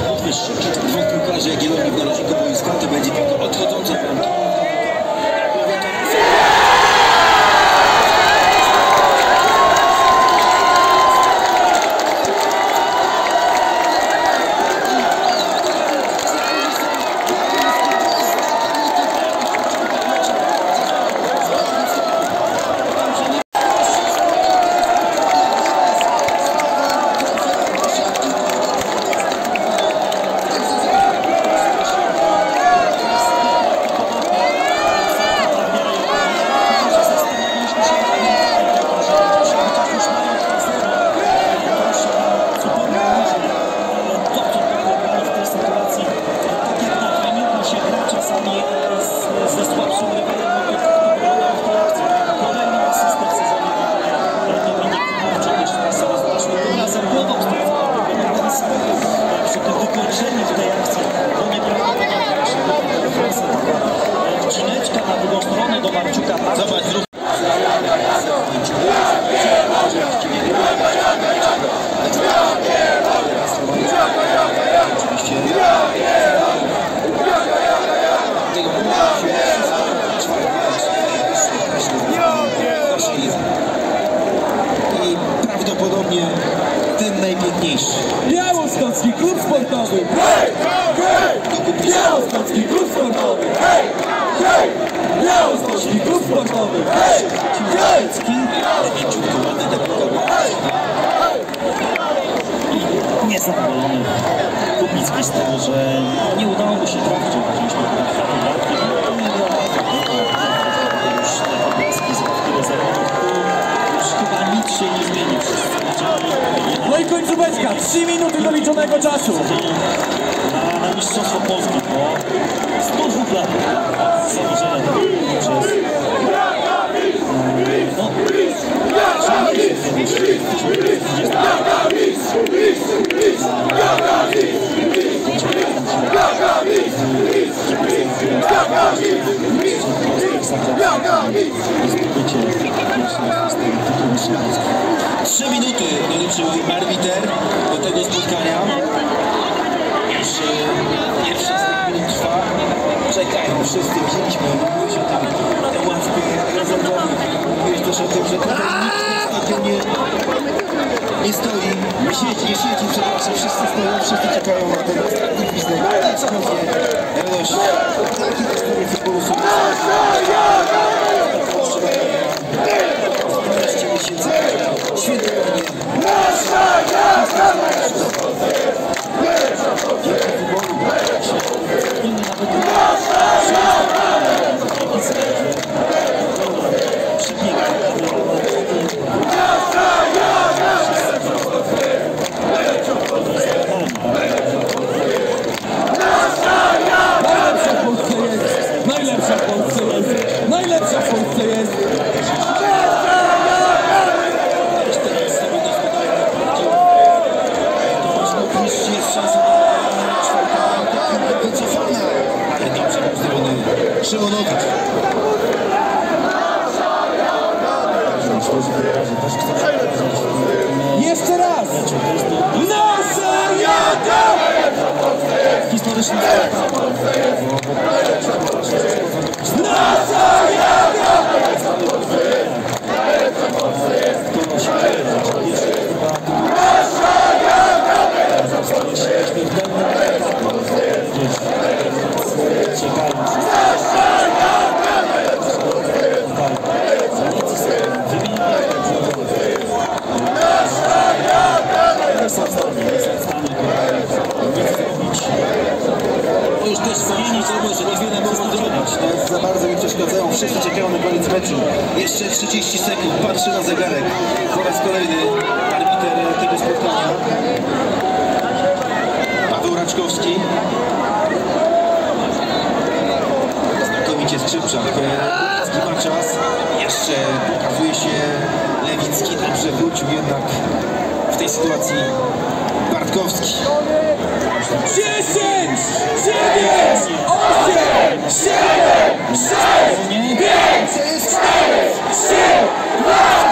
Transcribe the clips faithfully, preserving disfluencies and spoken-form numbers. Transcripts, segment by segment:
podwyższy. Dwóch piłkarzy Jagiellonii w narożniku boiska, to będzie piłka odchodząca od bramki. I prawdopodobnie ten najpiękniejszy. Białostocki Klub Sportowy! Hej! Hej! Białostocki Klub Sportowy! Hej! Hej! Białostocki Klub Sportowy! Hej! Hej! Niezadowolony Kubicki z tego, że nie udało mu się trafić, oczywiście już te obrazki z które zawodników, już chyba nic się nie zmieni. No i końcóweczka, trzy minuty do liczonego czasu. Na, na Mistrzostwo Polski po stu dwóch latach założenia przez no, Trzy minuty doliczył arbiter do tego spotkania. Już pierwsza z tych minut trwa. Czekają wszyscy, widzieliśmy, mówiłeś o tym, te ławki rezerwowych. Mówiłeś też o tym, że tutaj nikt na stadionie nie stoi, nie siedzi, nie siedzi, przepraszam, wszyscy stoją, wszyscy czekają na ten ostatni gwizdek. Eksplozję, radość, takie historie futbolu są dwanaście miesięcy, świętowanie. Najlepsza w Polsce jest! Najlepsza w Polsce jest! Jest szansa na czwartą wycofana, ale dobrze postawiony Szymonowicz. Jeszcze raz! Nasza jaka! Historyczny Nasza jaka! To już też zmieni, że niewiele można zrobić. Za bardzo mi przeszkadzają. Wszyscy czekają na koniec meczu. Jeszcze trzydzieści sekund. Patrzy na zegarek. Po raz kolejny arbiter tego spotkania. Paweł Raczkowski. Znakomicie Skrzypczak. Lewicki ma czas. Jeszcze pokazuje się Lewicki. Dobrze wrócił jednak w tej sytuacji Bartkowski. dziesięć, dziewięć, osiem, siedem, sześć, pięć, cztery, trzy, dwa,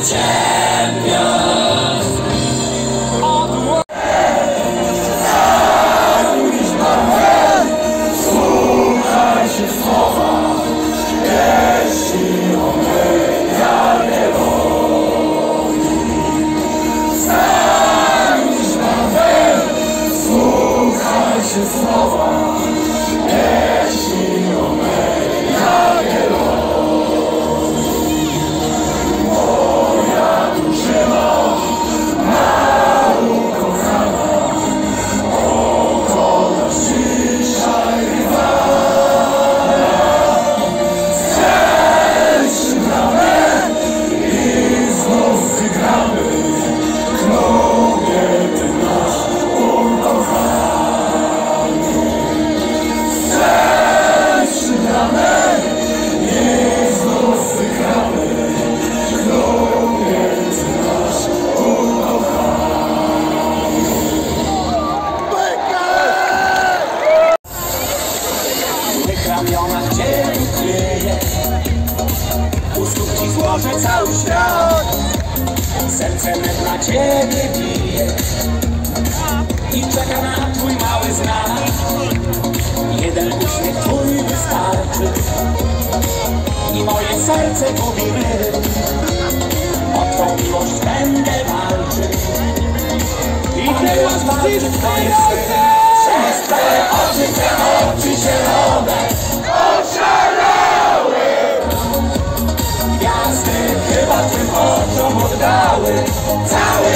ramionach ciebie kryje. U stóp ci złożę cały świat. Serce me dla ciebie bije i czeka na twój mały znak. Jeden uśmiech twój wystarczy i moje serce gubi rytm. O twą miłość będę walczyć. I teraz walczy twoje serce. Przez te oczy, te oczy zielone oszalały. Gwiazdy chyba twym oczom oddały cały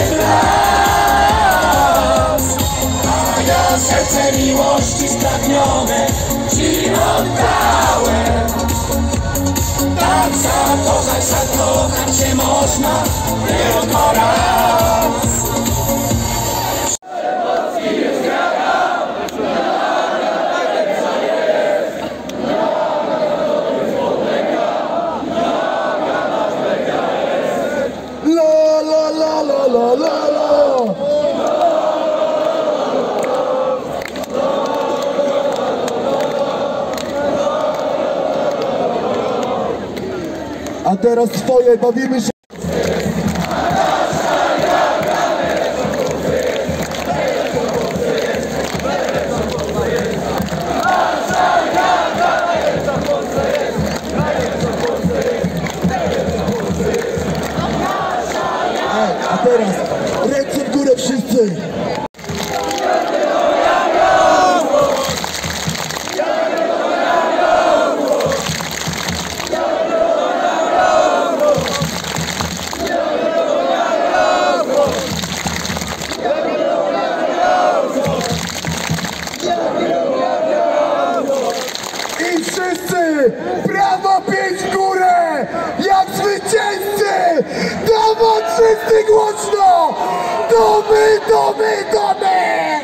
blask. A ja serce miłości spragnione ci oddałem. Tak zakochać, zakochać się można tylko raz. A teraz swoje, bawimy się. A teraz ręce w górę wszyscy. I wszyscy brawo pięć w górę, jak zwycięzcy! Brawo wszyscy głośno! To my, to my, to my!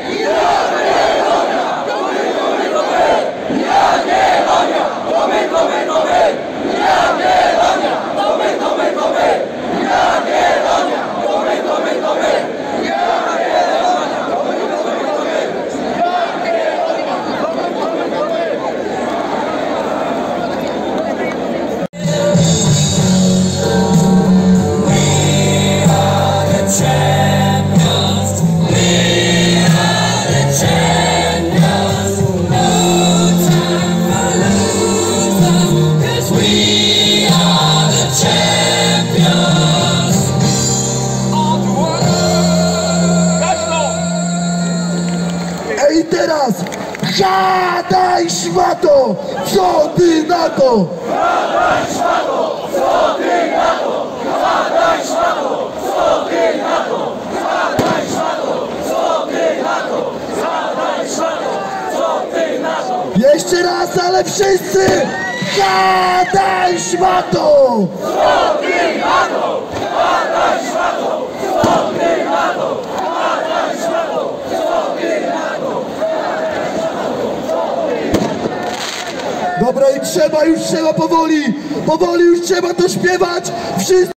I teraz gadaj szmato, co ty na to? Gadaj szmato, co ty na to? Gadaj szmato, co ty na to? Gadaj szmato, co ty na to? Gadaj szmato, co ty na to? Jeszcze raz, ale wszyscy! Gadaj szmato! Co ty na to? Gadaj szmato, co ty na to? Gadaj szmato, co ty na to? Dobra, i trzeba, już trzeba powoli, powoli już trzeba to śpiewać, wszyscy!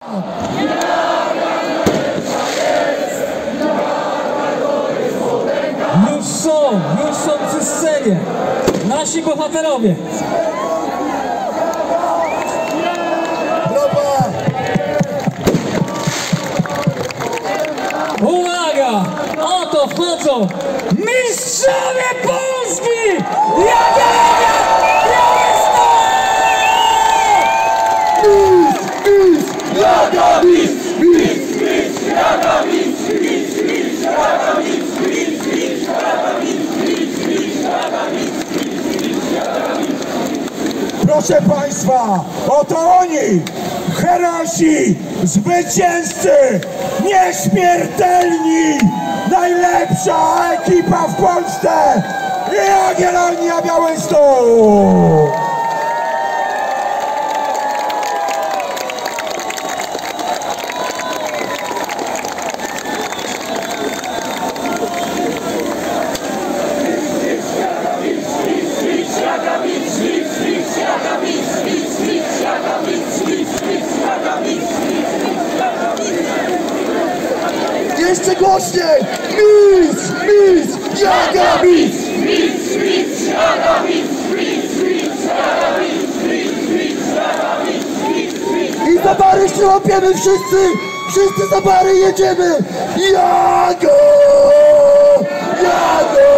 Już są, już są przy scenie nasi bohaterowie. Brawa! wchodzą mistrzowie Polski! Jagiellonia Białystok! Mistrz, mistrz, Jaga mistrz, mistrz, mistrz, Jaga mistrz, mistrz, mistrz, Jaga mistrz, mistrz, mistrz, Jaga mistrz, mistrz, mistrz, Jaga mistrz, mistrz, mistrz, Jaga mistrz. Proszę Państwa, oto oni, herosi, zwycięzcy, nieśmiertelni, najlepsza ekipa w Polsce, Jagiellonia Białystok! Jeszcze głośniej! Mistrz, mistrz, Jaga mistrz! Mistrz, mistrz, Jaga mistrz! Mistrz, mistrz, Jaga mistrz! Mistrz, mistrz, Jaga mistrz! I za bary się łapiemy wszyscy! Wszyscy za bary jedziemy! Jago! Jago!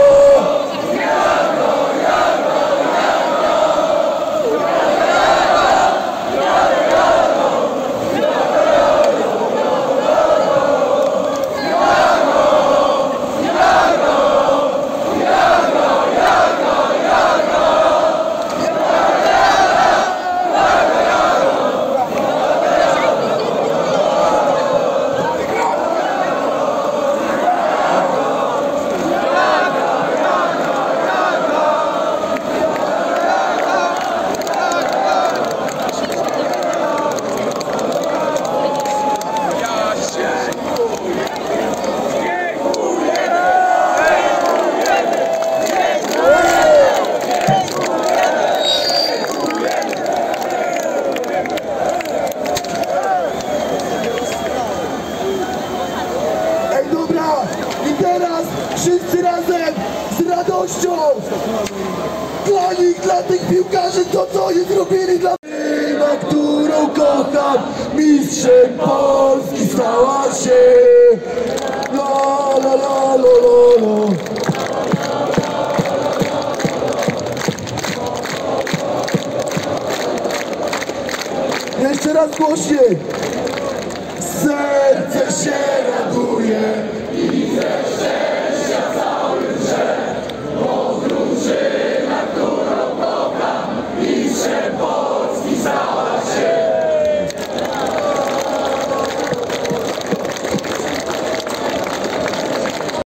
I teraz wszyscy razem z radością dla nich, dla tych piłkarzy, to co oni zrobili dla mnie, na którą kocham, mistrzem Polski stała się. La la la la la la. Jeszcze raz głośniej. Serce się raduje.